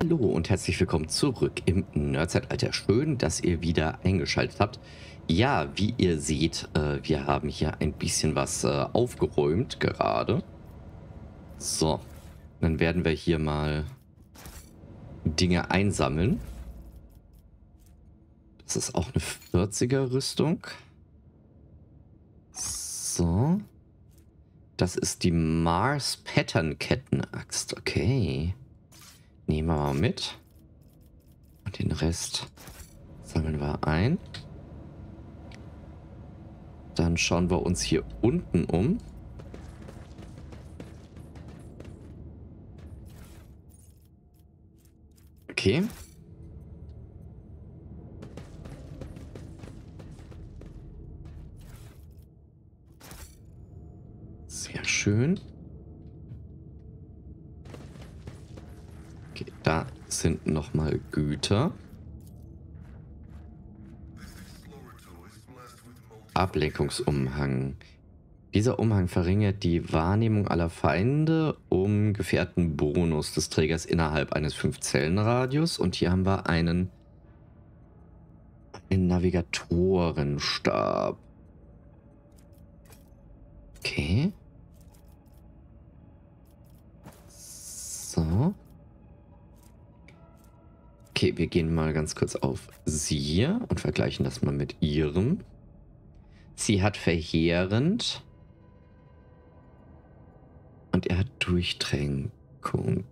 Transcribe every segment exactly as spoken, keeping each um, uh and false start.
Hallo und herzlich willkommen zurück im Nerdzeitalter. Schön, dass ihr wieder eingeschaltet habt. Ja, wie ihr seht, äh, wir haben hier ein bisschen was äh, aufgeräumt gerade. So, dann werden wir hier mal Dinge einsammeln. Das ist auch eine vierziger Rüstung. So. Das ist die Mars Pattern Kettenaxt. Okay. Nehmen wir mal mit. Und den Rest sammeln wir ein. Dann schauen wir uns hier unten um. Okay. Sehr schön. Okay, da sind nochmal Güter. Ablenkungsumhang. Dieser Umhang verringert die Wahrnehmung aller Feinde um gefährten Bonus des Trägers innerhalb eines fünf Zellen Radius. Und hier haben wir einen, einen Navigatorenstab. Okay. So. Okay, wir gehen mal ganz kurz auf sie und vergleichen das mal mit ihrem. Sie hat verheerend. Und er hat Durchtränkung.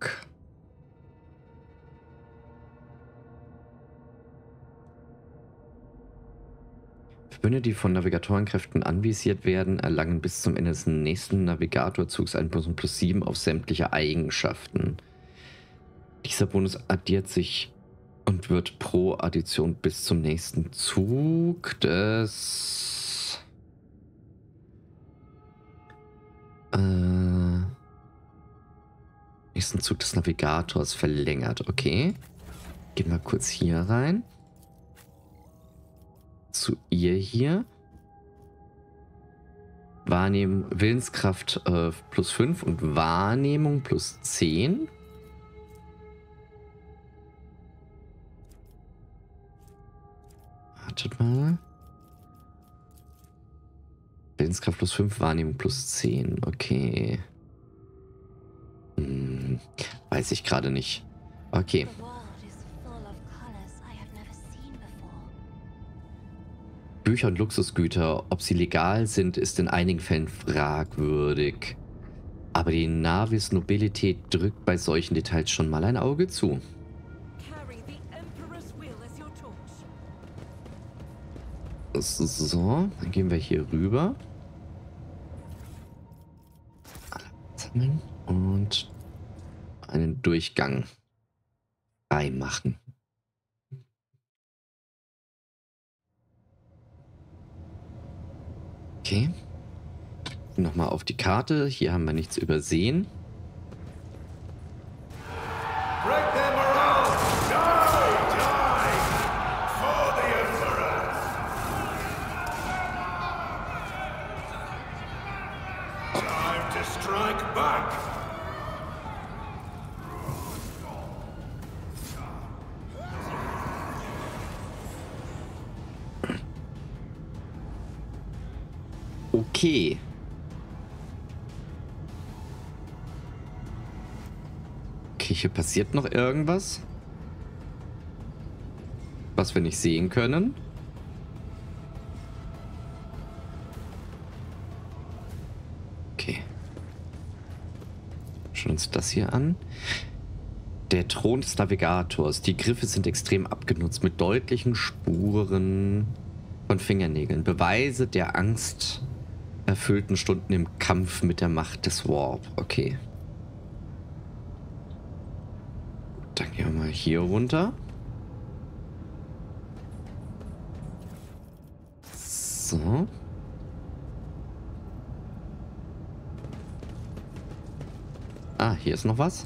Verbündete, die von Navigatorenkräften anvisiert werden, erlangen bis zum Ende des nächsten Navigatorzugs einen Bonus plus sieben auf sämtliche Eigenschaften. Dieser Bonus addiert sich und wird pro Addition bis zum nächsten Zug des... Äh, nächsten Zug des Navigators verlängert. Okay. Gehen wir kurz hier rein. Zu ihr hier. Wahrnehmung, Willenskraft äh, plus fünf und Wahrnehmung plus zehn. Wartet mal. Willenskraft plus fünf, Wahrnehmung plus zehn. Okay. Hm, weiß ich gerade nicht. Okay. Bücher und Luxusgüter, ob sie legal sind, ist in einigen Fällen fragwürdig. Aber die Navis Nobilität drückt bei solchen Details schon mal ein Auge zu. So, dann gehen wir hier rüber. Sammeln und einen Durchgang reinmachen. Okay. Nochmal auf die Karte. Hier haben wir nichts übersehen. Okay. Okay, hier passiert noch irgendwas, was wir nicht sehen können. Okay. Schauen uns das hier an. Der Thron des Navigators. Die Griffe sind extrem abgenutzt mit deutlichen Spuren von Fingernägeln. Beweise der Angst erfüllten Stunden im Kampf mit der Macht des Warp. Okay. Dann gehen wir mal hier runter. So. Ah, hier ist noch was.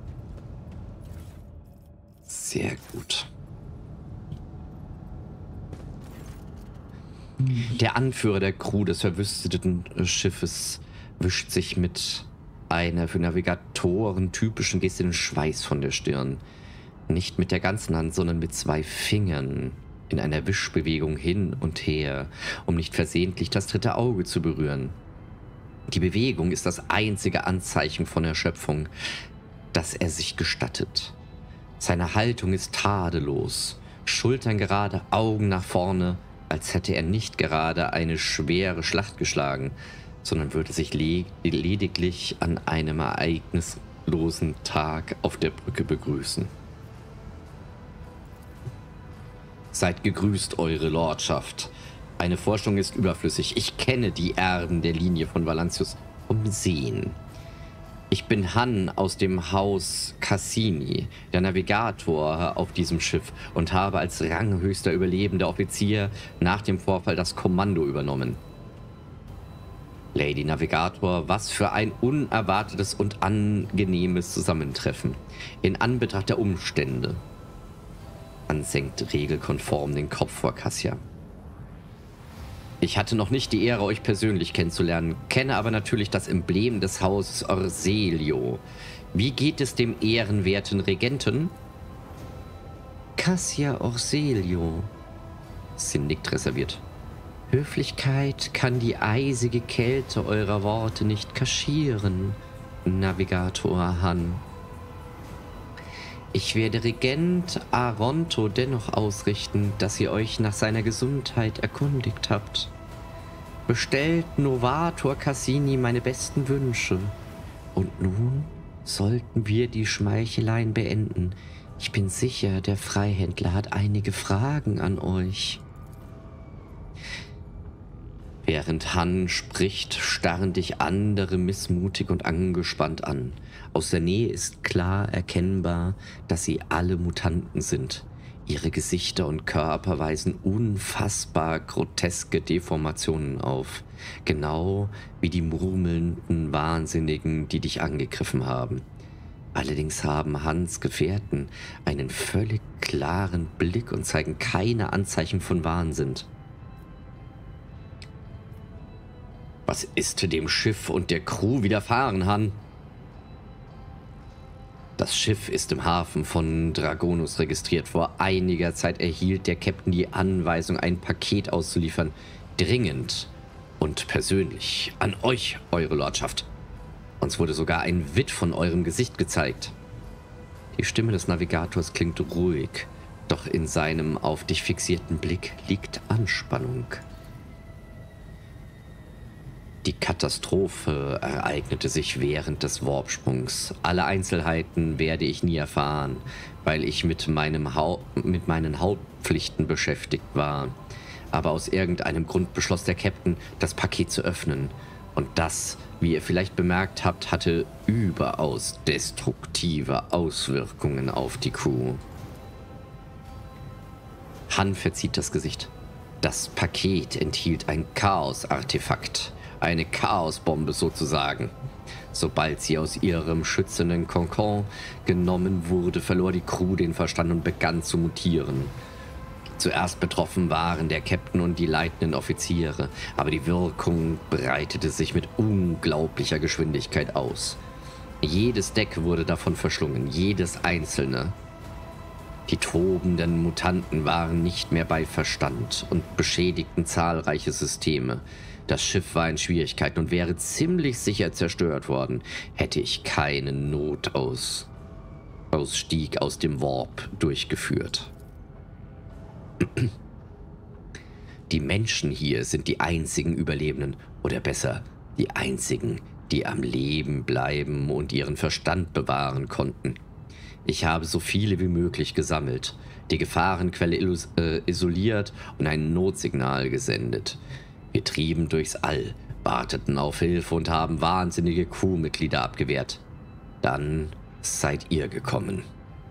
Sehr gut. Der Anführer der Crew des verwüsteten Schiffes wischt sich mit einer für Navigatoren typischen Geste den Schweiß von der Stirn. Nicht mit der ganzen Hand, sondern mit zwei Fingern. In einer Wischbewegung hin und her, um nicht versehentlich das dritte Auge zu berühren. Die Bewegung ist das einzige Anzeichen von Erschöpfung, das er sich gestattet. Seine Haltung ist tadellos. Schultern gerade, Augen nach vorne, als hätte er nicht gerade eine schwere Schlacht geschlagen, sondern würde sich le- lediglich an einem ereignislosen Tag auf der Brücke begrüßen. Seid gegrüßt, eure Lordschaft. Eine Forschung ist überflüssig. Ich kenne die Erben der Linie von Valancius vom Sehen. Ich bin Han aus dem Haus Cassini, der Navigator auf diesem Schiff, und habe als ranghöchster überlebender Offizier nach dem Vorfall das Kommando übernommen. Lady Navigator, was für ein unerwartetes und angenehmes Zusammentreffen. In Anbetracht der Umstände. Han senkt regelkonform den Kopf vor Cassia. Ich hatte noch nicht die Ehre, euch persönlich kennenzulernen, kenne aber natürlich das Emblem des Hauses Orselio. Wie geht es dem ehrenwerten Regenten? Cassia Orselio. Sie nickt reserviert. Höflichkeit kann die eisige Kälte eurer Worte nicht kaschieren, Navigator Han. Ich werde Regent Aronto dennoch ausrichten, dass ihr euch nach seiner Gesundheit erkundigt habt. Bestellt Novator Cassini meine besten Wünsche. Und nun sollten wir die Schmeicheleien beenden. Ich bin sicher, der Freihändler hat einige Fragen an euch. Während Han spricht, starren dich andere missmutig und angespannt an. Aus der Nähe ist klar erkennbar, dass sie alle Mutanten sind. Ihre Gesichter und Körper weisen unfassbar groteske Deformationen auf. Genau wie die murmelnden Wahnsinnigen, die dich angegriffen haben. Allerdings haben Hans Gefährten einen völlig klaren Blick und zeigen keine Anzeichen von Wahnsinn. Was ist dem Schiff und der Crew widerfahren, Han? Das Schiff ist im Hafen von Dragonus registriert. Vor einiger Zeit erhielt der Captain die Anweisung, ein Paket auszuliefern. Dringend und persönlich an euch, eure Lordschaft. Uns wurde sogar ein Witt von eurem Gesicht gezeigt. Die Stimme des Navigators klingt ruhig, doch in seinem auf dich fixierten Blick liegt Anspannung. Die Katastrophe ereignete sich während des Warpsprungs. Alle Einzelheiten werde ich nie erfahren, weil ich mit, meinem Hau- mit meinen Hauptpflichten beschäftigt war. Aber aus irgendeinem Grund beschloss der Captain, das Paket zu öffnen. Und das, wie ihr vielleicht bemerkt habt, hatte überaus destruktive Auswirkungen auf die Crew. Han verzieht das Gesicht. Das Paket enthielt ein Chaos-Artefakt. Eine Chaosbombe sozusagen. Sobald sie aus ihrem schützenden Kokon genommen wurde, verlor die Crew den Verstand und begann zu mutieren. Zuerst betroffen waren der Captain und die leitenden Offiziere, aber die Wirkung breitete sich mit unglaublicher Geschwindigkeit aus. Jedes Deck wurde davon verschlungen, jedes einzelne. Die tobenden Mutanten waren nicht mehr bei Verstand und beschädigten zahlreiche Systeme. Das Schiff war in Schwierigkeiten und wäre ziemlich sicher zerstört worden, hätte ich keinen Notausstieg aus dem Warp durchgeführt. Die Menschen hier sind die einzigen Überlebenden, oder besser, die einzigen, die am Leben bleiben und ihren Verstand bewahren konnten. Ich habe so viele wie möglich gesammelt, die Gefahrenquelle äh, isoliert und ein Notsignal gesendet. Wir trieben durchs All, warteten auf Hilfe und haben wahnsinnige Crewmitglieder abgewehrt. Dann seid ihr gekommen.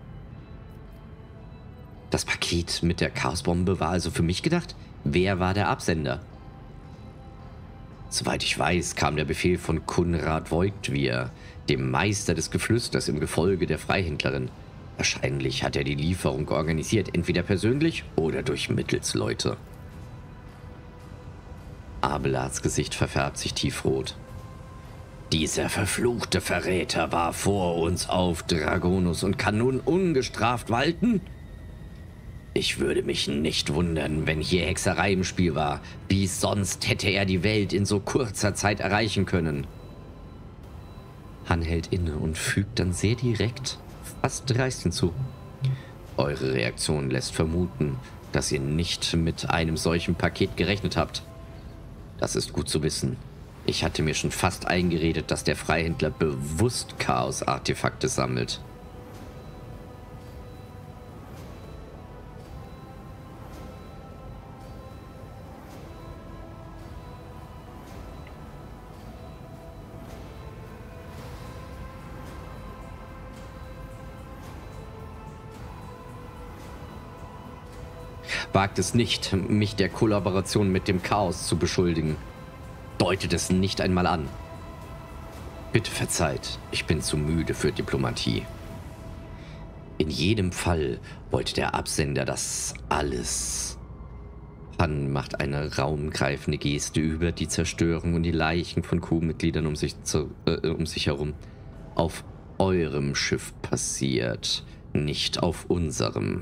Das Paket mit der Chaosbombe war also für mich gedacht? Wer war der Absender? Soweit ich weiß, kam der Befehl von Kunrad Voigtwir, dem Meister des Geflüsters im Gefolge der Freihändlerin. Wahrscheinlich hat er die Lieferung organisiert, entweder persönlich oder durch Mittelsleute. Abelards Gesicht verfärbt sich tiefrot. Dieser verfluchte Verräter war vor uns auf Dragonus und kann nun ungestraft walten? Ich würde mich nicht wundern, wenn hier Hexerei im Spiel war. Wie sonst hätte er die Welt in so kurzer Zeit erreichen können? Han hält inne und fügt dann sehr direkt, fast dreist hinzu. Eure Reaktion lässt vermuten, dass ihr nicht mit einem solchen Paket gerechnet habt. Das ist gut zu wissen. Ich hatte mir schon fast eingeredet, dass der Freihändler bewusst Chaos-Artefakte sammelt. Wagt es nicht, mich der Kollaboration mit dem Chaos zu beschuldigen. Deutet es nicht einmal an. Bitte verzeiht, ich bin zu müde für Diplomatie. In jedem Fall wollte der Absender das alles. Han macht eine raumgreifende Geste über die Zerstörung und die Leichen von Crewmitgliedern um sich, zu, äh, um sich herum. Auf eurem Schiff passiert, nicht auf unserem.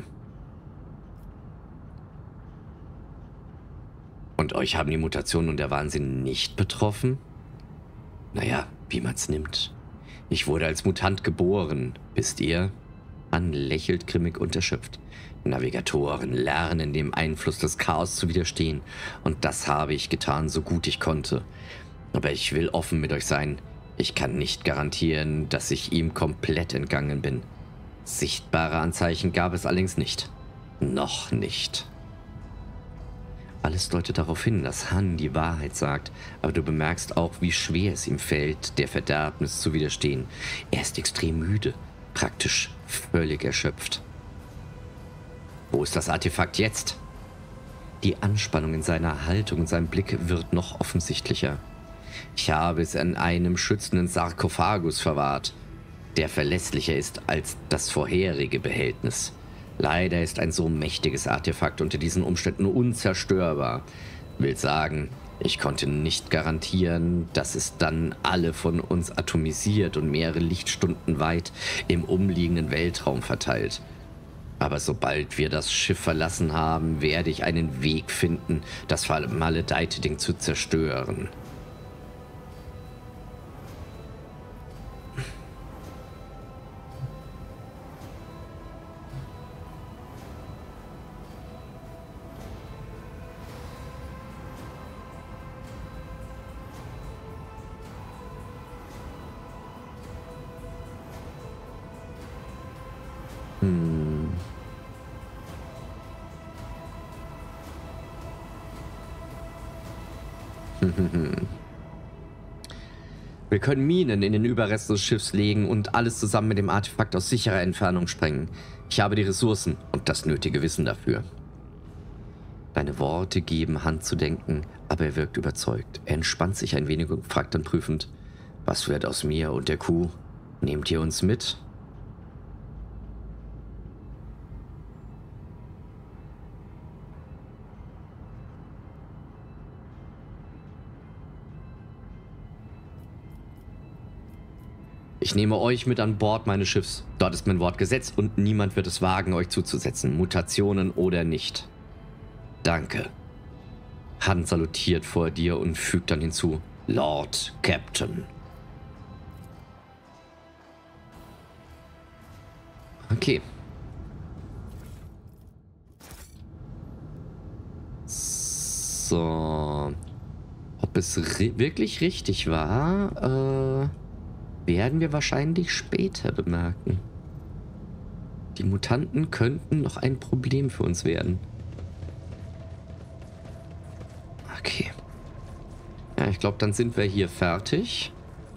Und euch haben die Mutationen und der Wahnsinn nicht betroffen? Naja, wie man's nimmt. Ich wurde als Mutant geboren, wisst ihr? Han lächelt grimmig und erschöpft. Navigatoren lernen dem Einfluss des Chaos zu widerstehen. Und das habe ich getan, so gut ich konnte. Aber ich will offen mit euch sein. Ich kann nicht garantieren, dass ich ihm komplett entgangen bin. Sichtbare Anzeichen gab es allerdings nicht. Noch nicht. Alles deutet darauf hin, dass Han die Wahrheit sagt, aber du bemerkst auch, wie schwer es ihm fällt, der Verderbnis zu widerstehen. Er ist extrem müde, praktisch völlig erschöpft. Wo ist das Artefakt jetzt? Die Anspannung in seiner Haltung und seinem Blick wird noch offensichtlicher. Ich habe es in einem schützenden Sarkophagus verwahrt, der verlässlicher ist als das vorherige Behältnis. Leider ist ein so mächtiges Artefakt unter diesen Umständen unzerstörbar. Will sagen, ich konnte nicht garantieren, dass es dann alle von uns atomisiert und mehrere Lichtstunden weit im umliegenden Weltraum verteilt. Aber sobald wir das Schiff verlassen haben, werde ich einen Weg finden, das vermaledeite Ding zu zerstören. Hm. Wir können Minen in den Überrest des Schiffs legen und alles zusammen mit dem Artefakt aus sicherer Entfernung sprengen. Ich habe die Ressourcen und das nötige Wissen dafür. Deine Worte geben Han zu denken, aber er wirkt überzeugt. Er entspannt sich ein wenig und fragt dann prüfend: Was wird aus mir und der Kuh? Nehmt ihr uns mit? Ich nehme euch mit an Bord meines Schiffs. Dort ist mein Wort gesetzt und niemand wird es wagen, euch zuzusetzen, Mutationen oder nicht. Danke. Han salutiert vor dir und fügt dann hinzu: Lord Captain. Okay. So. Ob es ri- wirklich richtig war, äh... werden wir wahrscheinlich später bemerken. Die Mutanten könnten noch ein Problem für uns werden. Okay. Ja, ich glaube, dann sind wir hier fertig.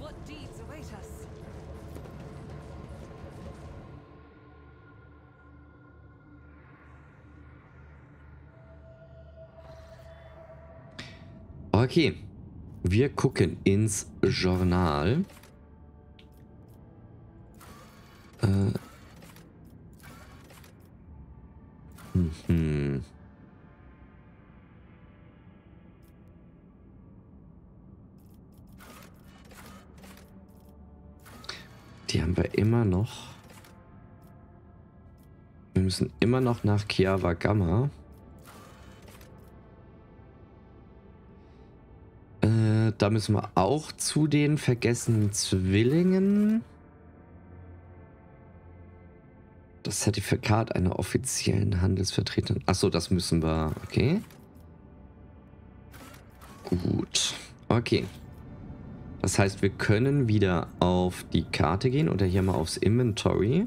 Okay. Wir gucken ins Journal. Äh. Mhm. Hier haben wir immer noch... Wir müssen immer noch nach Kiava Gamma. Äh, da müssen wir auch zu den vergessenen Zwillingen. Das Zertifikat einer offiziellen Handelsvertretung. Achso, das müssen wir. Okay. Gut. Okay. Das heißt, wir können wieder auf die Karte gehen oder hier mal aufs Inventory.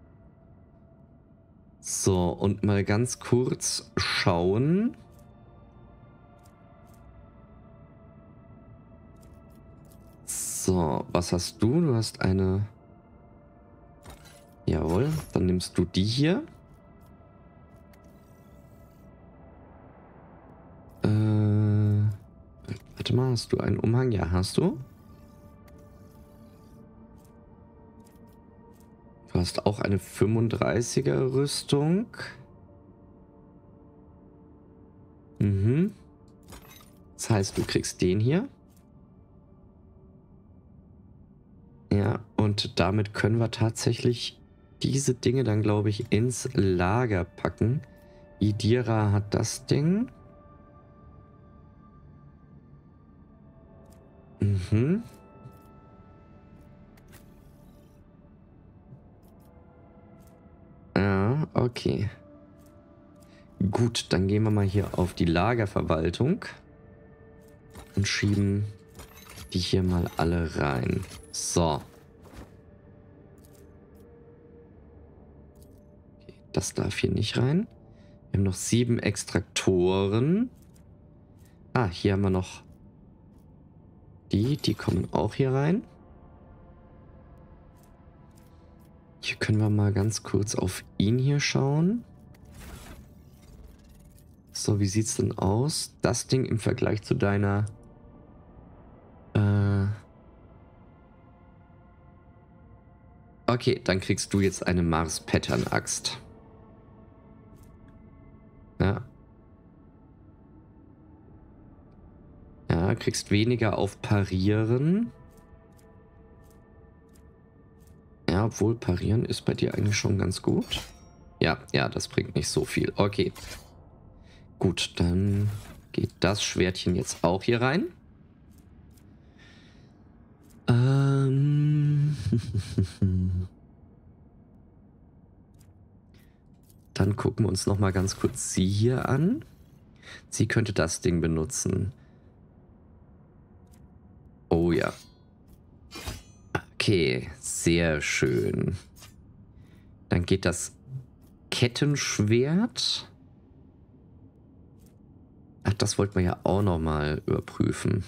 So, und mal ganz kurz schauen. So, was hast du? Du hast eine... Jawohl, dann nimmst du die hier. Äh, warte mal, hast du einen Umhang? Ja, hast du. Du hast auch eine fünfunddreißiger Rüstung. Mhm. Das heißt, du kriegst den hier. Ja, und damit können wir tatsächlich diese Dinge dann, glaube ich, ins Lager packen. Idira hat das Ding. Mhm. Ja, okay. Gut, dann gehen wir mal hier auf die Lagerverwaltung und schieben die hier mal alle rein. So. Okay, das darf hier nicht rein. Wir haben noch sieben Extraktoren. Ah, hier haben wir noch die. Die kommen auch hier rein. Hier können wir mal ganz kurz auf ihn hier schauen. So, wie sieht's denn aus? Das Ding im Vergleich zu deiner... Äh okay, dann kriegst du jetzt eine Mars-Pattern-Axt. Ja. Ja, kriegst weniger auf Parieren. Ja, obwohl Parieren ist bei dir eigentlich schon ganz gut. Ja, ja, das bringt nicht so viel. Okay. Gut, dann geht das Schwertchen jetzt auch hier rein. Ähm. Dann gucken wir uns noch mal ganz kurz sie hier an. Sie könnte das Ding benutzen. Oh ja. Okay, sehr schön. Dann geht das Kettenschwert. Ach, das wollten wir ja auch noch mal überprüfen.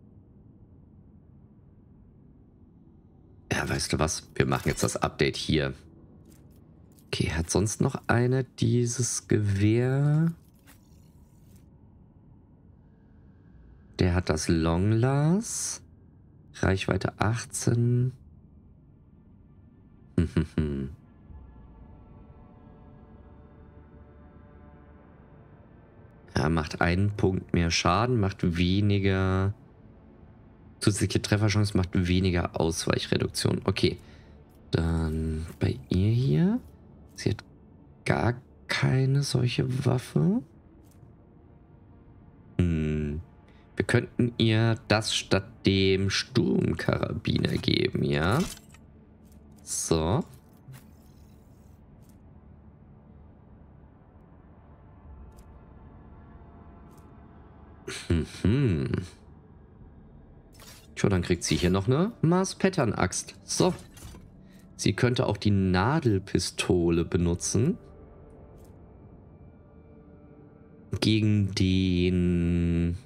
Ja, weißt du was? Wir machen jetzt das Update hier. Okay, hat sonst noch einer dieses Gewehr? Der hat das Longlast. Reichweite achtzehn. Ja, macht einen Punkt mehr Schaden, macht weniger... Zusätzliche Trefferchance, macht weniger Ausweichreduktion. Okay. Dann bei ihr hier. Sie hat gar keine solche Waffe. Hm. Wir könnten ihr das statt dem Sturmkarabiner geben, ja? So. Mhm. Tja, dann kriegt sie hier noch eine Mars-Pattern-Axt. So. Sie könnte auch die Nadelpistole benutzen. Gegen den...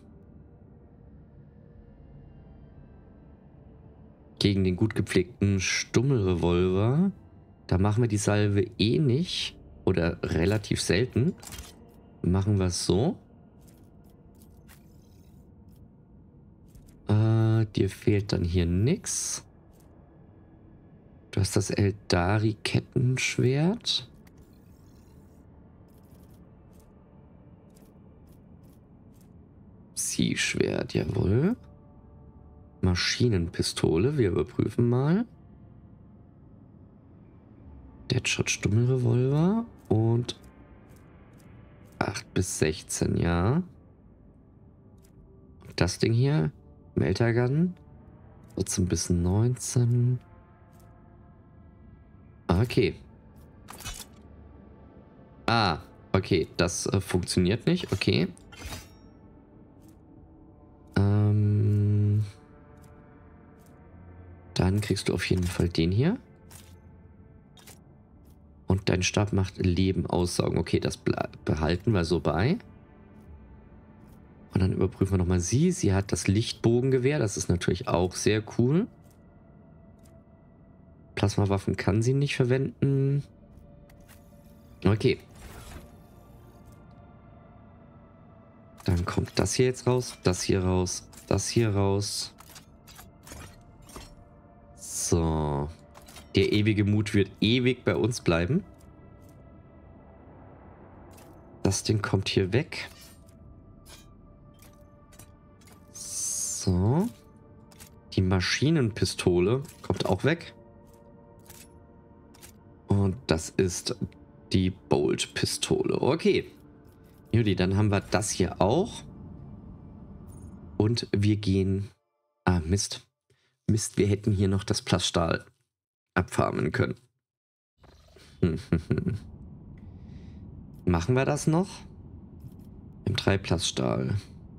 Gegen den gut gepflegten Stummelrevolver. Da machen wir die Salve eh nicht. Oder relativ selten. Machen wir es so. Äh, dir fehlt dann hier nix. Du hast das Eldari-Kettenschwert. Ziehschwert, jawohl. Maschinenpistole, wir überprüfen mal. Deadshot Stummelrevolver und acht bis sechzehn, ja. Und das Ding hier, Meltergun, vierzehn bis neunzehn. Okay. Ah, okay, das äh, funktioniert nicht, okay. Ähm, dann kriegst du auf jeden Fall den hier. Und dein Stab macht Leben aussaugen. Okay, das behalten wir so bei. Und dann überprüfen wir nochmal sie. Sie hat das Lichtbogengewehr. Das ist natürlich auch sehr cool. Plasmawaffen kann sie nicht verwenden. Okay. Dann kommt das hier jetzt raus. Das hier raus. Das hier raus. So. Der ewige Mut wird ewig bei uns bleiben. Das Ding kommt hier weg. So. Die Maschinenpistole kommt auch weg. Und das ist die Bolt-Pistole. Okay. Judy, dann haben wir das hier auch. Und wir gehen... Ah, Mist. Mist, wir hätten hier noch das Plaststahl abfarmen können. Machen wir das noch? Im drei Plaststahl.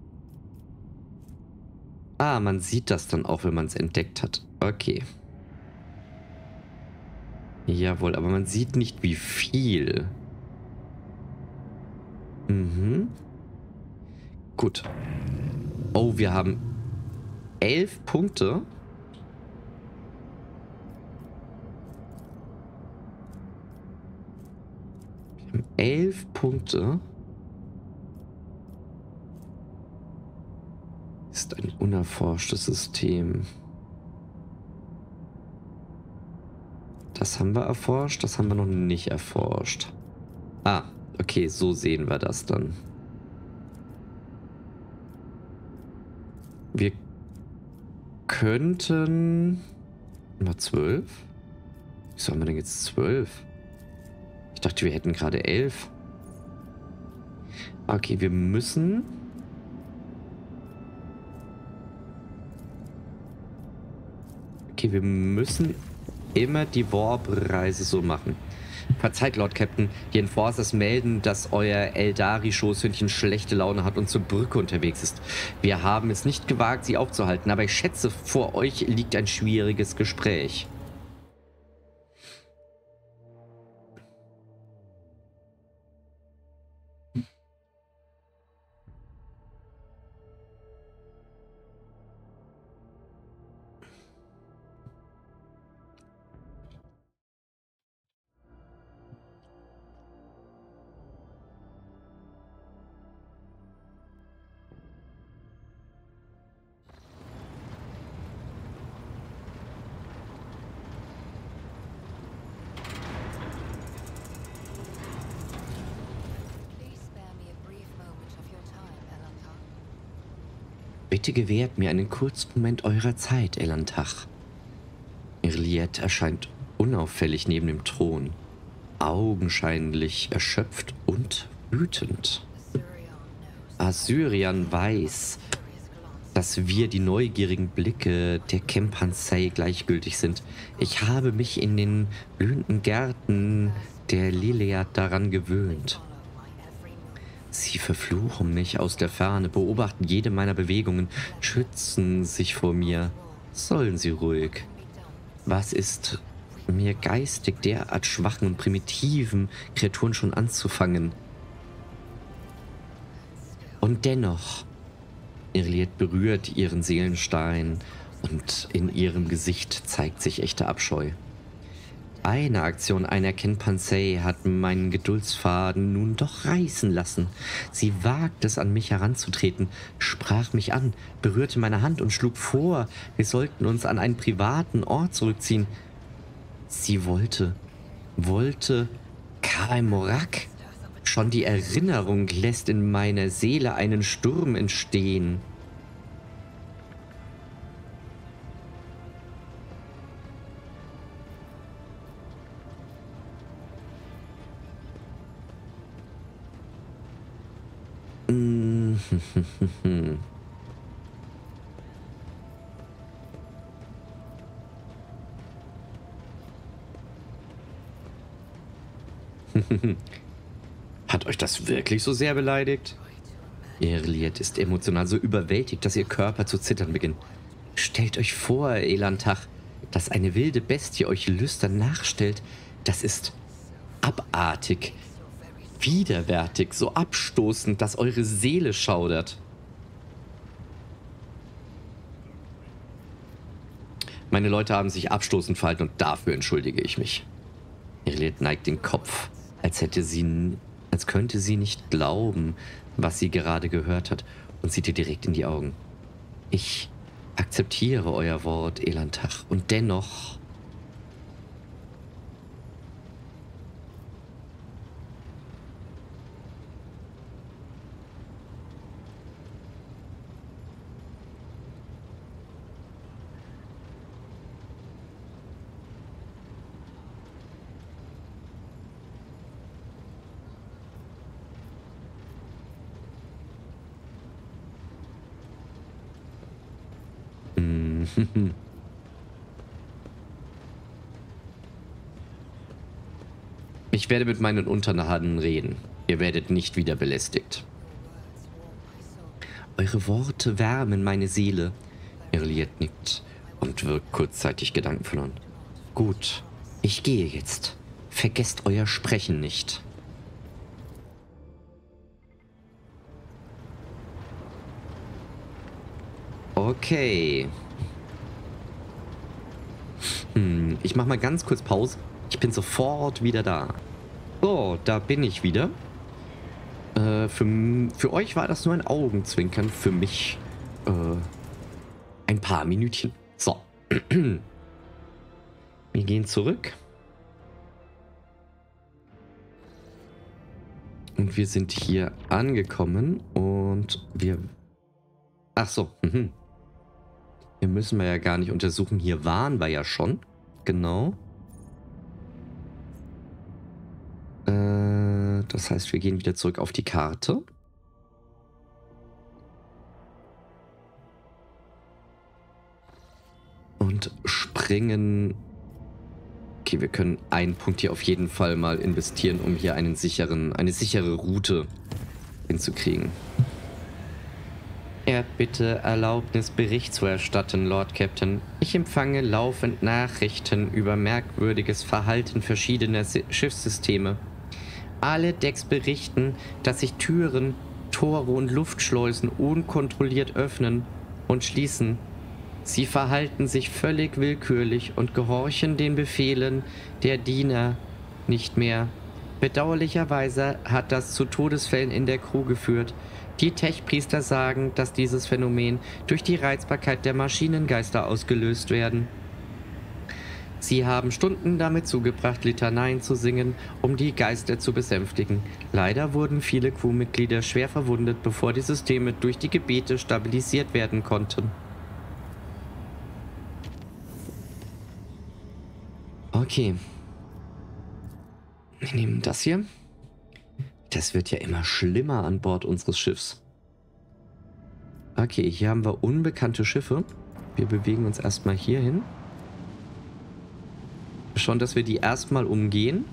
Ah, man sieht das dann auch, wenn man es entdeckt hat. Okay. Jawohl, aber man sieht nicht, wie viel. Mhm. Gut. Oh, wir haben elf Punkte. Wir haben elf Punkte. Ist ein unerforschtes System. Das haben wir erforscht, das haben wir noch nicht erforscht. Ah, okay, so sehen wir das dann. Wir könnten... Mal zwölf? Wieso haben wir denn jetzt zwölf? Ich dachte, wir hätten gerade elf. Okay, wir müssen... Okay, wir müssen immer die Warp-Reise so machen. Verzeiht, Lord Captain, die Enforcers melden, dass euer Eldari-Schoßhündchen schlechte Laune hat und zur Brücke unterwegs ist. Wir haben es nicht gewagt, sie aufzuhalten, aber ich schätze, vor euch liegt ein schwieriges Gespräch. Bitte gewährt mir einen kurzen Moment eurer Zeit, Elantach. Irliet erscheint unauffällig neben dem Thron, augenscheinlich erschöpft und wütend. Asyrian weiß, dass wir die neugierigen Blicke der Kempanzei gleichgültig sind. Ich habe mich in den blühenden Gärten der Liliad daran gewöhnt. Sie verfluchen mich aus der Ferne, beobachten jede meiner Bewegungen, schützen sich vor mir. Sollen sie ruhig. Was ist mir geistig derart schwachen und primitiven Kreaturen schon anzufangen? Und dennoch, Irliet berührt ihren Seelenstein und in ihrem Gesicht zeigt sich echter Abscheu. Eine Aktion einer Kempanzei hat meinen Geduldsfaden nun doch reißen lassen. Sie wagt es, an mich heranzutreten, sprach mich an, berührte meine Hand und schlug vor, wir sollten uns an einen privaten Ort zurückziehen. Sie wollte, wollte Kaer Morag. Schon die Erinnerung lässt in meiner Seele einen Sturm entstehen. Mm. Hat euch das wirklich so sehr beleidigt? Irliet ist emotional so überwältigt, dass ihr Körper zu zittern beginnt. Stellt euch vor, Elantach, dass eine wilde Bestie euch lüstern nachstellt. Das ist abartig, widerwärtig, so abstoßend, dass eure Seele schaudert. Meine Leute haben sich abstoßend verhalten und dafür entschuldige ich mich. Irliet neigt den Kopf, als hätte sie, als könnte sie nicht glauben, was sie gerade gehört hat, und sieht ihr direkt in die Augen. Ich akzeptiere euer Wort, Elantach, und dennoch... Ich werde mit meinen Untertanen reden. Ihr werdet nicht wieder belästigt. Eure Worte wärmen meine Seele. Irliet nickt und wirkt kurzzeitig gedankenverloren. Gut, ich gehe jetzt. Vergesst euer Sprechen nicht. Okay. Hm, ich mache mal ganz kurz Pause. Ich bin sofort wieder da. So, da bin ich wieder. Äh, für, für euch war das nur ein Augenzwinkern. Für mich äh, ein paar Minütchen. So. Wir gehen zurück. Und wir sind hier angekommen. Und wir... Ach so. Mhm. Hier müssen wir ja gar nicht untersuchen. Hier waren wir ja schon. Genau. Äh, das heißt, wir gehen wieder zurück auf die Karte. Und springen... Okay, wir können einen Punkt hier auf jeden Fall mal investieren, um hier einen sicheren, eine sichere Route hinzukriegen. Er bitte Erlaubnis, Bericht zu erstatten, Lord Captain. Ich empfange laufend Nachrichten über merkwürdiges Verhalten verschiedener Schiffssysteme. Alle Decks berichten, dass sich Türen, Tore und Luftschleusen unkontrolliert öffnen und schließen. Sie verhalten sich völlig willkürlich und gehorchen den Befehlen der Diener nicht mehr. Bedauerlicherweise hat das zu Todesfällen in der Crew geführt. Die Tech-Priester sagen, dass dieses Phänomen durch die Reizbarkeit der Maschinengeister ausgelöst werden. Sie haben Stunden damit zugebracht, Litaneien zu singen, um die Geister zu besänftigen. Leider wurden viele Crewmitglieder schwer verwundet, bevor die Systeme durch die Gebete stabilisiert werden konnten. Okay. Wir nehmen das hier. Das wird ja immer schlimmer an Bord unseres Schiffs. Okay, hier haben wir unbekannte Schiffe. Wir bewegen uns erstmal hier hin. Schauen, dass wir die erstmal umgehen.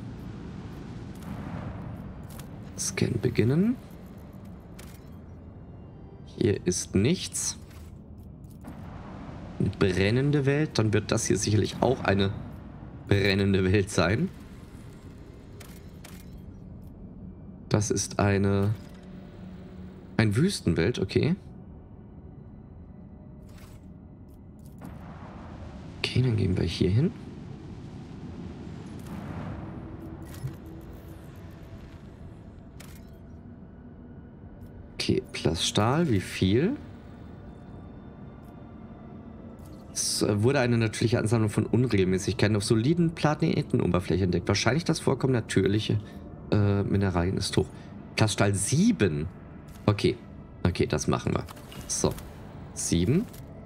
Scan beginnen. Hier ist nichts. Eine brennende Welt. Dann wird das hier sicherlich auch eine brennende Welt sein. Das ist eine... Ein Wüstenwelt, okay. Okay, dann gehen wir hier hin. Okay, plus Stahl, wie viel? Es wurde eine natürliche Ansammlung von Unregelmäßigkeiten auf soliden Planetenoberfläche entdeckt. Wahrscheinlich das Vorkommen natürliche äh, Mineralien ist hoch. Plus Stahl sieben. Okay, okay, das machen wir. So, sieben.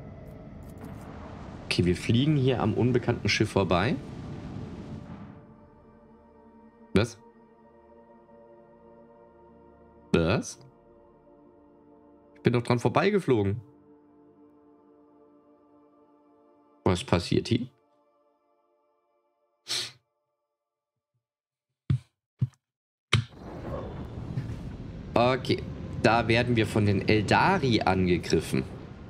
Okay, wir fliegen hier am unbekannten Schiff vorbei. Was? Was? Bin doch dran vorbeigeflogen. Was passiert hier? Okay, da werden wir von den Eldari angegriffen.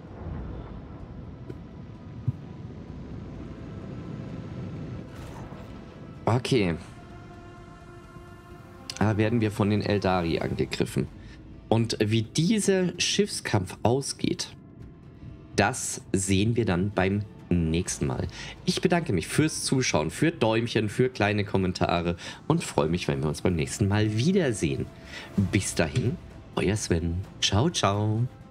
Okay. Da werden wir von den Eldari angegriffen. Und wie dieser Schiffskampf ausgeht, das sehen wir dann beim nächsten Mal. Ich bedanke mich fürs Zuschauen, für Däumchen, für kleine Kommentare und freue mich, wenn wir uns beim nächsten Mal wiedersehen. Bis dahin, euer Sven. Ciao, ciao.